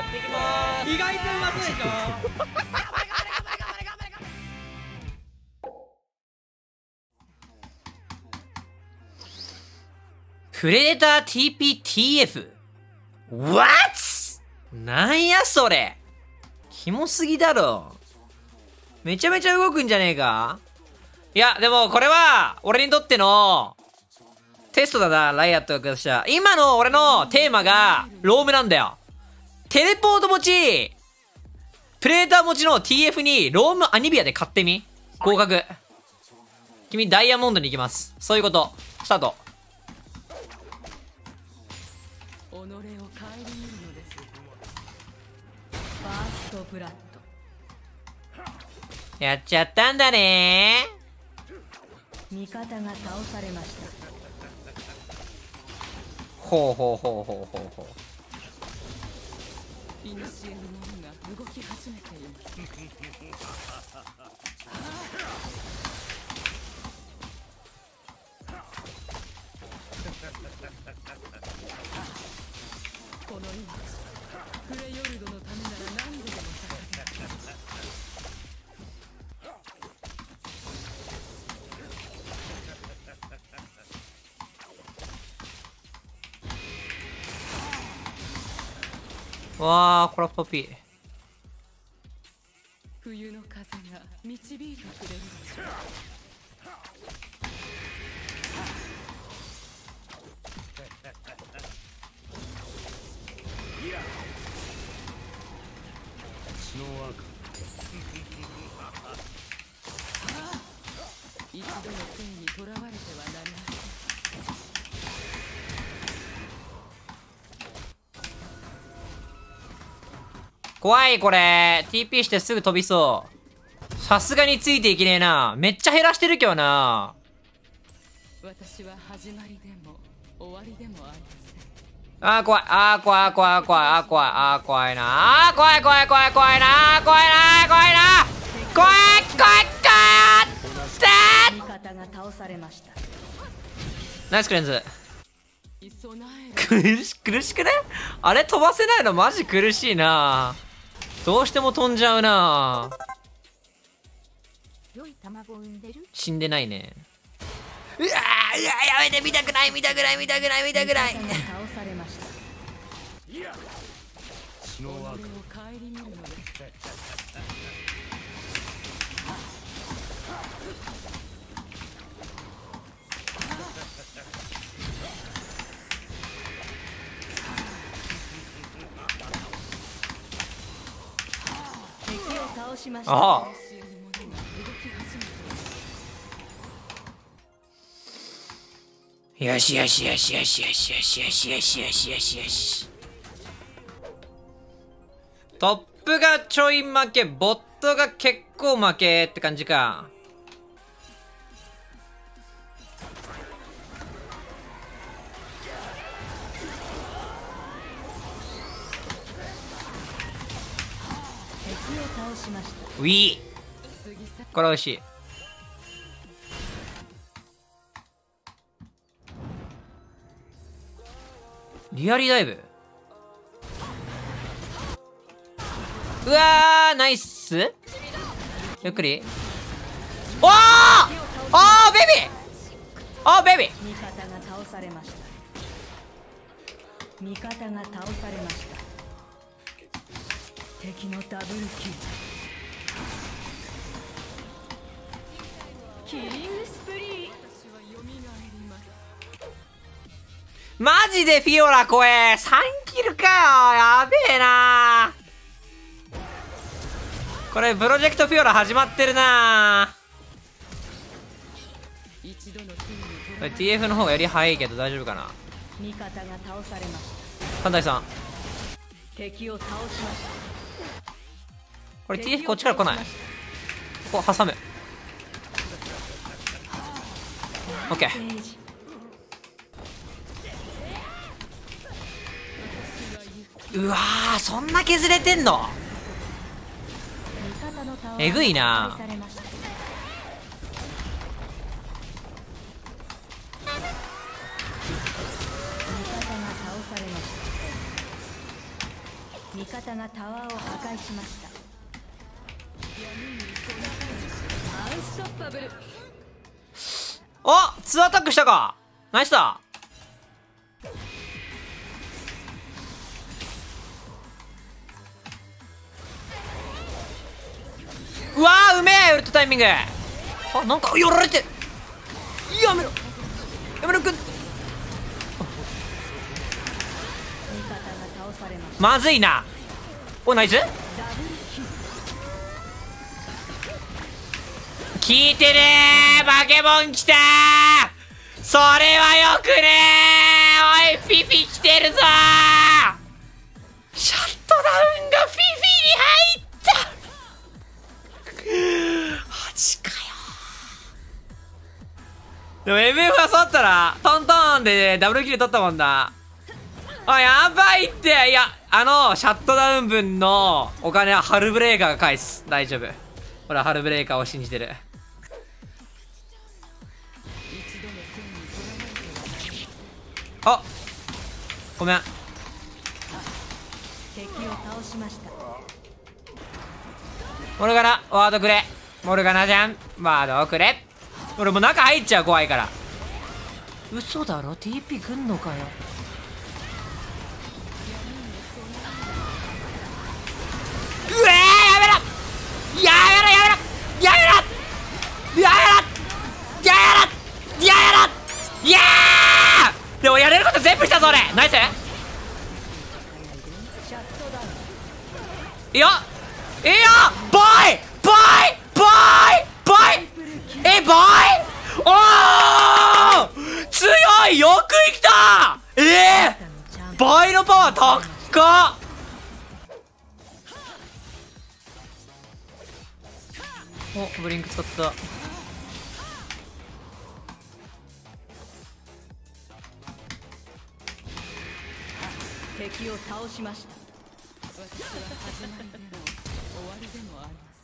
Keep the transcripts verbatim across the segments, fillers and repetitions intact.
やっていきまーす。 意外とうまそうでしょ。 プレデター ティーピーティーエフ？ What？ なんやそれ。キモすぎだろ。めちゃめちゃ動くんじゃねえか。いや、でもこれは、俺にとっての、テストだな、ライアットが下した。今の俺のテーマが、ロームなんだよ。テレポート持ち、プレデター持ちの ティーエフ に、ロームアニビアで買ってみ。合格。君、ダイヤモンドに行きます。そういうこと。スタート。 己を顧みるのです。ファーストブラッド。 やっちゃったんだねー。 味方が倒されました。 ほうほうほうほうほうほう。 イニシエの者が動き始めています。この命、フレヨルドのためなら何度でも捧げる。 わー、これはポピー。 冬の風が導いてくれるでしょう。一度の罪にとらわれてはなりません。 怖いこれ。ティーピー してすぐ飛びそう。さすがについていけねえな。めっちゃ減らしてるけどな。 私は始まりでも終わりでもありません。 あー怖い。あー怖い怖い怖い。あー怖い。あー怖いな。あー怖い怖い怖い怖いな。怖いな怖いな。怖い怖い怖いってー。 味方が倒されました。 ナイスクレンズ。 備え苦し苦しくね。あれ飛ばせないのマジ苦しいな。どうしても飛んじゃうな。 良い卵を産んでる。 死んでないね。うわー、いや、やめて、見たくない見たくない見たくない見たくない。 倒されました。己を顧みるのです。敵を倒しました。 ああ。よしよしよしよしよしよしよしよしよしよしよし。トップがちょい負け、ボットが結構負けって感じか。 敵を倒しました。 ウィー。これ美味しい。リアリーダイブ。うわー、ナイス。ゆっくり。おーおーベイビーおーベイビー。 味方が倒されました。味方が倒されました。敵のダブルキル。キリングスプリー。私は蘇ります。 マジでフィオラ怖え。さんキルかよ。やべえな。これプロジェクトフィオラ始まってるな。これ ティーエフ の方がより早いけど大丈夫かな。 味方が倒されました。 三台さん。 敵を倒しました。 これ ティーエフ こっちから来ない。ここ挟む。オッケー。うわー、そんな削れてんの。えぐいな。 味方がタワーを破壊しました。アンストッパブル。 お、ツーアタックしたか。ナイスだ。うわー、うめえ、ウルトタイミング。あ、なんか寄られて。やめろやめろくん。まずいな。お、ナイス。効いてねー。バケモン来たー。それはよくねー。おい、ピピ来てるぞー。シャットダウンがピピに入った。マジかよ。でも エムエフ がそうだったらトントンでダブルキル取ったもんな。あ、やばいって。いや、あのシャットダウン分のお金はハルブレーカーが返す。大丈夫。ほら、ハルブレーカーを信じてる。あ、ごめん。 敵を倒しました。 モルガナワードくれ。モルガナちゃんワードをくれ。俺もう中入っちゃう、怖いから。嘘だろ。 ティーピー 来んのかよ。うえー、やめろやめろやめろやめろやめろやめろやめろいやー。でもやれること全部したぞ俺。ナイス。いやいや、ボーイボーイボーイボーイえ、ボーイおー強い。よく生きた。ええー、倍のパワー高っ。お、ブリンク使った。 敵を倒しました。 私は始まりでも終わりでもあります。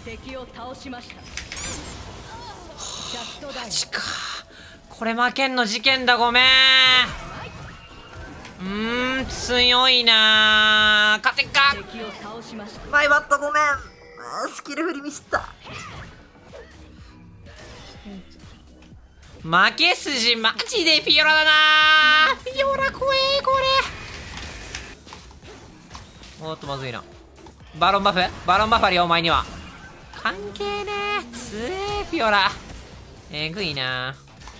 敵を倒しました。シャットダウン。 マジか。これ負けんの事件だ。ごめん。うーん、強いなー。勝てっか。 敵を倒しました。 マイバットごめん。スキル振りミスった。負け筋マジでフィオラだなー。フィオラ怖えこれ。おっとまずいな。バロンバフバロンバファリお前には関係ねえ。つえフィオラえぐいな。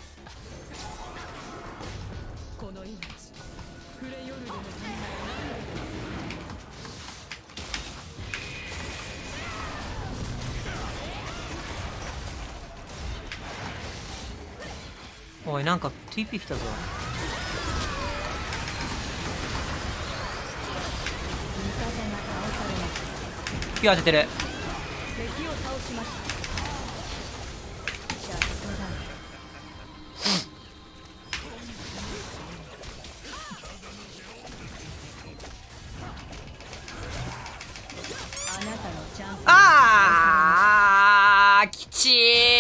この命フレヨルドのおい、なんか ティーピー 来たぞ。ピュア当ててる。 敵を倒しました。シャットダウン。あなたのチャンス。 あーきち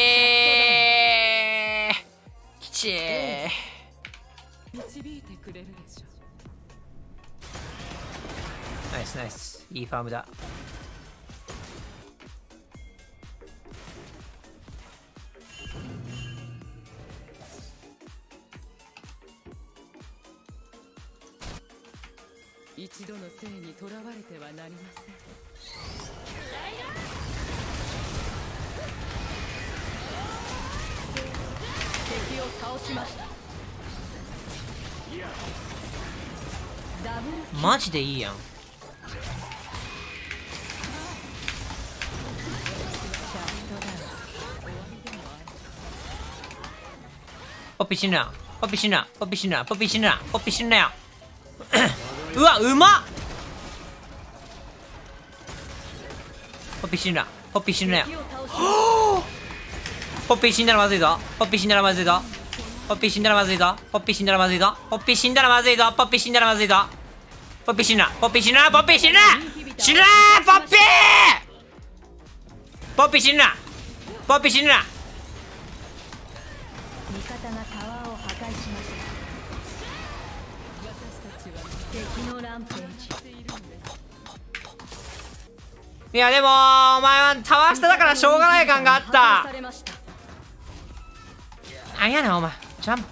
ーきちー。 導いてくれるでしょう。 ナイスナイス。いいファームだ。 一度の性にとらわれてはなりません。 敵を倒しました。ダブル。 マジでいいやん。ポッピー死ぬな。ポッピー死ぬな。ポッピー死ぬな。ポッピー死ぬな。ポッピー死ぬなよ。うわ、うまっ。ポッピー死ぬな。ポッピー死ぬなよ。ポッピー死んだらまずいぞ。ポッピー死んだらまずいぞ。ポッピー死んだらまずいぞ。ポッピー死んだらまずいぞ。ポッピー死んだらまずいぞ。ポッピー死んだらまずいぞ。ポッピー死ぬな。ポッピー死ぬな。ポッピー死ぬな。死ぬな。ポッピーポッピー死ぬな。ポッピー死ぬな。 味方がタワーを破壊しました。 私た敵のランページ。 いやでもお前はタワー下だからしょうがない感があった。 破壊されました。 あやなお前ジャンプ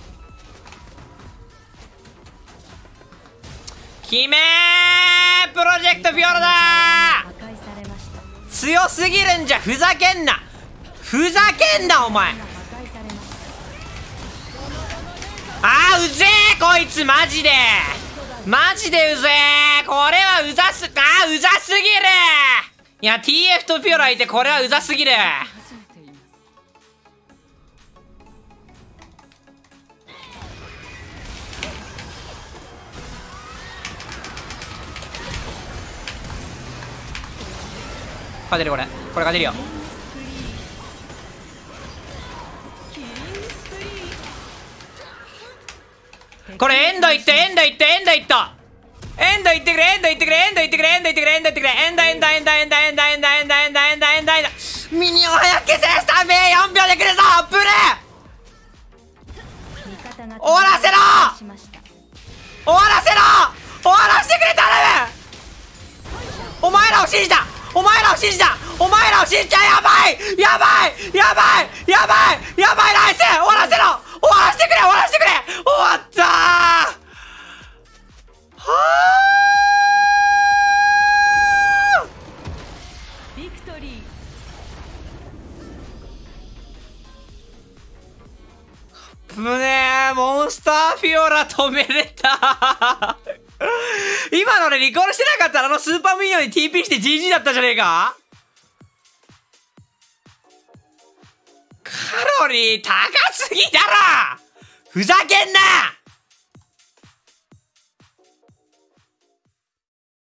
決めープロジェクトフィオラだ破壊されました。 ー。強すぎるんじゃふざけんなふざけんなお前。 破壊されました。 あーうぜえこいつマジでマジでうぜえ。これはうざすあーうざすぎる。いや ティーエフ とフィオラいてこれはうざすぎる。 初めています。 勝てるこれこれ勝てるよ。これエンドいってエンドいってエンドいったエンドいってくれエンドいってくれエンドいってくれエンドいってくれエンドいってくれエンドエンドエンドエンドエンドエンドエンドエンドエンドエンドエンドミニオン早く消せスタンビーよんびょうで来るぞブルー終わらせろ終わらせろ終わらせてくれ頼む。お前らを信じたお前らを信じたお前らを信じた。やばいやばいやばいやばいやばいナイス終わらせろ終わらせてくれ終わらせてくれ終わったーはビクトリー。 ーぶねーモンスターフィオラ止めれた今のでリコールしてなかったらあのスーパーミニオンに ティーピー して ジージー だったじゃねえか。カロリー高すぎだろふざけんな